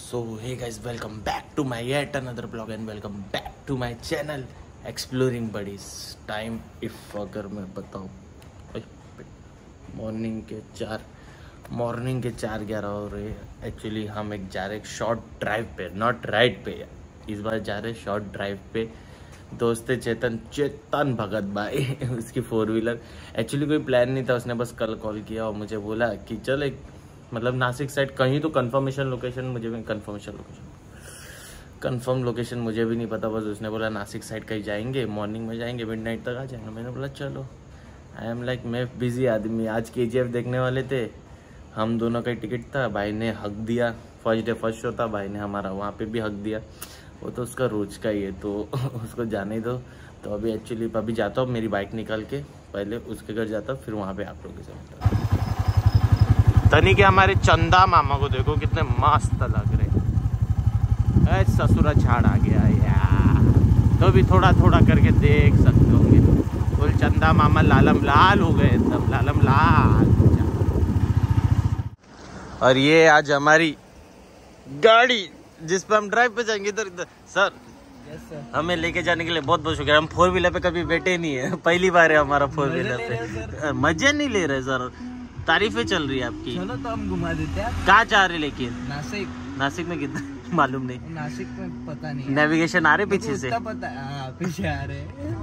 So hey guys, welcome back to my yet another vlog and welcome back to my channel Exploring Buddies. Time if अगर मैं बताऊँ morning के 4:11 हो रहे हैं. एक्चुअली हम जा रहे शॉर्ट ड्राइव पे, नॉट राइड पे. इस बार जा रहे शॉर्ट ड्राइव पे. दोस्त चेतन भगत भाई उसकी 4 व्हीलर. एक्चुअली कोई प्लान नहीं था, उसने बस कल कॉल किया और मुझे बोला कि चल एक मतलब नासिक साइड कहीं तो कंफर्म लोकेशन मुझे भी नहीं पता. बस उसने बोला नासिक साइड कहीं जाएंगे, मॉर्निंग में जाएंगे, मिडनाइट तक आ जाएंगे. मैंने बोला चलो. आई एम लाइक मैं बिजी आदमी. आज KGF देखने वाले थे, हम दोनों का टिकट था. भाई ने हक दिया, फर्स्ट डे फर्स्ट शो था, भाई ने हमारा वहाँ पे भी हक दिया. वो तो उसका रोज का ही है तो उसको जाने दो. तो अभी जाता हूँ, मेरी बाइक निकाल के पहले उसके घर जाता हूँ, फिर वहाँ पे आप लोगों के साथ. तनी के हमारे चंदा मामा को देखो कितने मस्त लग रहे. ससुरा झाड़ आ गया यार, तो भी थोड़ा थोड़ा करके देख सकते होंगे. बोल चंदा मामा लालम लाल हो गए, एकदम लालम लाल. और ये आज हमारी गाड़ी जिस पे हम ड्राइव पे जाएंगे इधर सर. हमें लेके जाने के लिए बहुत बहुत शुक्रिया. हम 4 व्हीलर पे कभी बैठे नहीं है, पहली बार है हमारा 4 व्हीलर पे. मजे नहीं ले रहे सर, तारीफें चल रही है आपकी. चलो तो हम घुमा देते हैं. कहाँ जा रहे लेकिन? नासिक में कितना मालूम नहीं. नासिक में पता नहीं. नेविगेशन आ रहे पीछे से? पता है, पीछे आ रहे.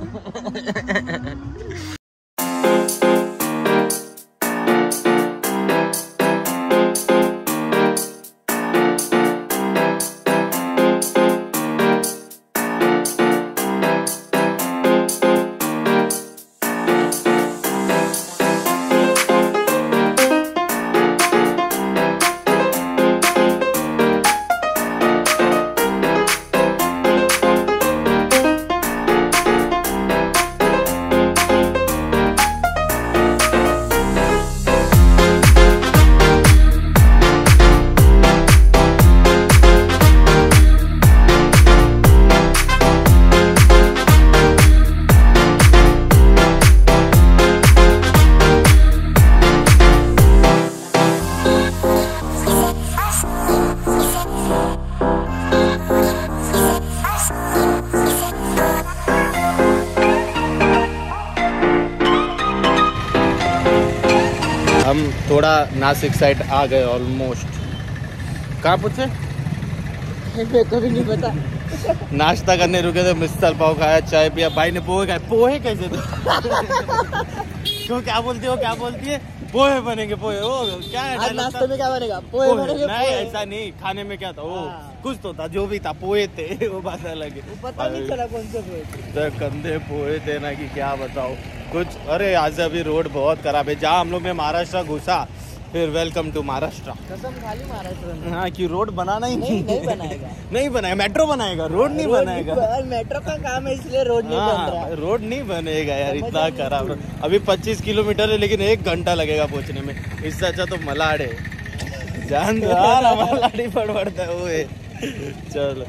हम थोड़ा नासिक साइड आ गए ऑलमोस्ट. कहाँ पूछे? कभी नहीं पता. नाश्ता करने रुके थे, मिसल पाव खाया, चाय पिया. भाई ने पोहे खाए. पोहे कैसे थे? क्यों क्या बोलती है? पोहे बनेंगे. पोहे ओ क्या है नाश्ते में? क्या बनेगा? पोहे बनेंगे. नहीं ऐसा नहीं, खाने में क्या था वो कुछ तो था, जो भी था पोहे थे. वो बात अलग है. पता नहीं चला कौन से पोहे थे. कंधे पोहे थे ना कि क्या बताओ कुछ. अरे आज अभी रोड बहुत खराब है. जहाँ हम लोग ने महाराष्ट्र घुसा, फिर वेलकम टू महाराष्ट्र. कसम खाली महाराष्ट्र में. हाँ कि रोड बनाना ही नहीं बनाएगा. नहीं बनाएगा, मेट्रो बनाएगा, रोड नहीं बनाएगा. मेट्रो का काम है इसलिए रोड नहीं बन रहा. रोड नहीं बनेगा यार, इतना खराब. अभी 25 किलोमीटर है लेकिन 1 घंटा लगेगा पहुँचने में. इससे अच्छा तो मलाड है. जान दो मलाडी पड़ता है वो है. चलो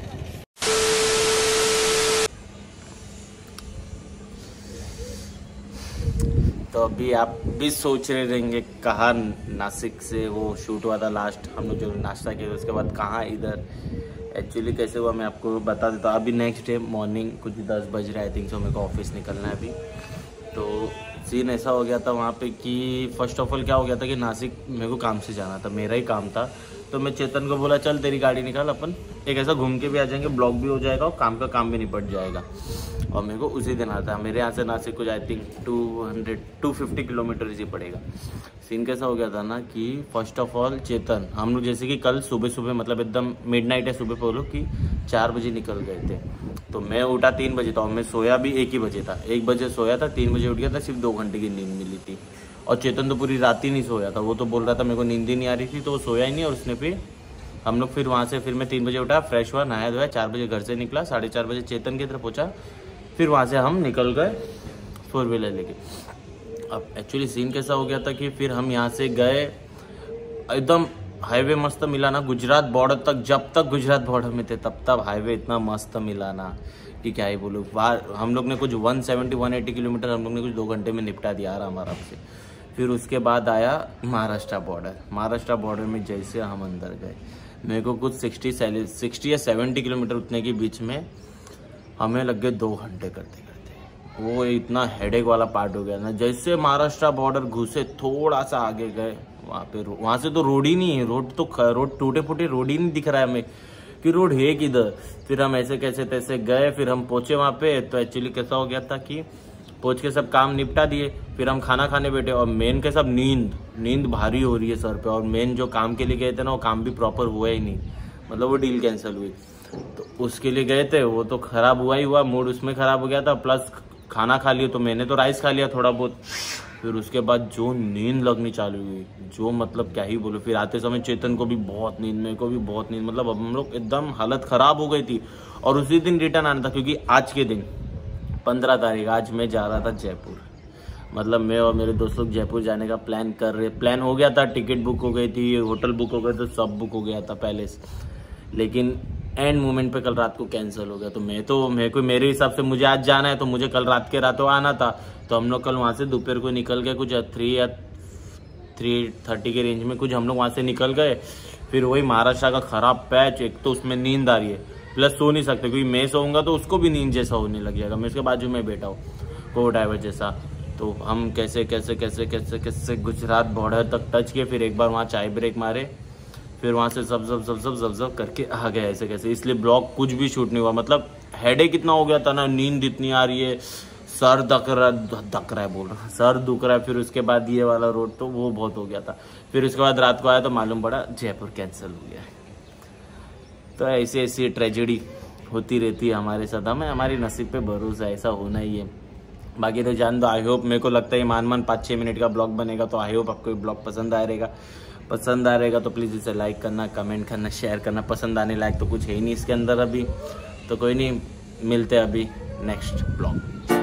तो अभी आप भी सोच रहे रहेंगे कहाँ नासिक से वो शूट हुआ था लास्ट, हम लोग जो नाश्ता किया उसके बाद कहाँ इधर. एक्चुअली कैसे हुआ मैं आपको बता देता हूँ. अभी नेक्स्ट डे मॉर्निंग कुछ 10 बज रहा है. आई थिंक सो मेरे को ऑफिस निकलना है अभी. तो सीन ऐसा हो गया था वहाँ पे कि फर्स्ट ऑफ ऑल क्या हो गया था कि नासिक मेरे को काम से जाना था, मेरा ही काम था. तो मैं चेतन को बोला चल तेरी गाड़ी निकाल, अपन एक ऐसा घूम के भी आ जाएंगे, ब्लॉग भी हो जाएगा और काम का काम भी निपट जाएगा. और मेरे को उसी दिन आता है. मेरे यहाँ से नासिक को आई थिंक 250 किलोमीटर ही पड़ेगा. सीन कैसा हो गया था ना कि फर्स्ट ऑफ ऑल चेतन हम लोग जैसे कि कल सुबह मतलब एकदम मिडनाइट है, सुबह पे लोग कि 4 बजे निकल गए थे. तो मैं उठा 3 बजे था और मैं सोया भी 1 ही बजे था. 1 बजे सोया था, 3 बजे उठ गया था. सिर्फ 2 घंटे की नींद मिली थी. और चेतन तो पूरी रात ही नहीं सोया था. वो तो बोल रहा था मेरे को नींद ही नहीं आ रही थी, तो वो सोया ही नहीं. और उसने फिर हम लोग फिर वहाँ से फिर मैं 3 बजे उठा, फ्रेश हुआ, नहाया धोया, 4 बजे घर से निकला, 4:30 बजे चेतन की तरफ पहुँचा. फिर वहाँ से हम निकल गए 4 व्हीलर लेके. अब एक्चुअली सीन कैसा हो गया था कि फिर हम यहाँ से गए, एकदम हाईवे मस्त मिला ना गुजरात बॉर्डर तक. जब तक गुजरात बॉर्डर में थे तब तक हाईवे इतना मस्त मिला ना कि क्या ही बोलूँ. हम लोग ने कुछ 170-180 किलोमीटर हम लोग ने कुछ 2 घंटे में निपटा दिया आराम से. फिर उसके बाद आया महाराष्ट्र बॉर्डर में जैसे हम अंदर गए, मेरे को कुछ 60 या 70 किलोमीटर उतने के बीच में हमें लग गए 2 घंटे करते करते। वो इतना हेडेक वाला पार्ट हो गया ना। जैसे महाराष्ट्र बॉर्डर घुसे, थोड़ा सा आगे गए, वहाँ से तो रोड ही नहीं है, रोड टूटे फूटे रोड ही नहीं दिख रहा है हमें कि रोड है किधर। फिर हम ऐसे कैसे तैसे गए, फिर हम पहुंचे वहाँ पे। तो एक्चुअली कैसा हो गया था कि पहुंच के सब काम निपटा दिए, फिर हम खाना खाने बैठे, और मेन के सब नींद भारी हो रही है सर पे। और मेन जो काम के लिए गए थे ना, वो काम भी प्रॉपर हुआ ही नहीं, मतलब वो डील कैंसिल हुई। तो उसके लिए गए थे, वो तो खराब हुआ ही हुआ, मूड उसमें खराब हो गया था। प्लस खाना खा लिया, तो मैंने तो राइस खा लिया थोड़ा बहुत। फिर उसके बाद जो नींद लगनी चालू हुई, जो मतलब क्या ही बोलो। फिर आते समय चेतन को भी बहुत नींद, मेरे को भी बहुत नींद, मतलब हम लोग एकदम हालत खराब हो गई थी। और उसी दिन रिटर्न आना था, क्योंकि आज के दिन 15 तारीख, आज मैं जा रहा था जयपुर। मतलब मैं और मेरे दोस्त लोग जयपुर जाने का प्लान हो गया था। टिकट बुक हो गई थी, होटल बुक हो गए थे, सब बुक हो गया था पहले से। लेकिन एंड मोमेंट पे कल रात को कैंसिल हो गया। तो मेरे हिसाब से मुझे आज जाना है, तो मुझे कल रात के रातों आना था। तो हम लोग कल वहाँ से दोपहर को निकल गए, कुछ 3 या 3:30 के रेंज में कुछ हम लोग वहाँ से निकल गए। फिर वही महाराष्ट्र का खराब पैच, एक तो उसमें नींद आ रही है, प्लस सो नहीं सकते, क्योंकि मैं सोऊंगा तो उसको भी नींद जैसा होने लग जाएगा। मैं उसके बाजू में बैठा हूँ, को ड्राइवर जैसा। तो हम कैसे गुजरात बॉर्डर तक टच किए। फिर एक बार वहाँ चाय ब्रेक मारे, फिर वहाँ से सब करके आ गए ऐसे कैसे। इसलिए ब्लॉग कुछ भी शूट नहीं हुआ। मतलब हेडेक इतना हो गया था ना, नींद इतनी आ रही है, सर दुख रहा है। फिर उसके बाद ये वाला रोड, तो वो बहुत हो गया था। फिर उसके बाद रात को आया तो मालूम पड़ा जयपुर कैंसिल हो गया। तो ऐसी ट्रेजेडी होती रहती है हमारे साथ। हमारी नसीब पे भरोसा, ऐसा होना ही है। बाकी तो जान दो। आई होप, मेरे को लगता है मान 5-6 मिनट का ब्लॉग बनेगा, तो आई होप आपको ये ब्लॉग पसंद आ रहेगा। तो प्लीज़ इसे लाइक करना, कमेंट करना, शेयर करना। पसंद आने लायक तो कुछ है ही नहीं इसके अंदर अभी, तो कोई नहीं, मिलते हैं अभी नेक्स्ट ब्लॉग।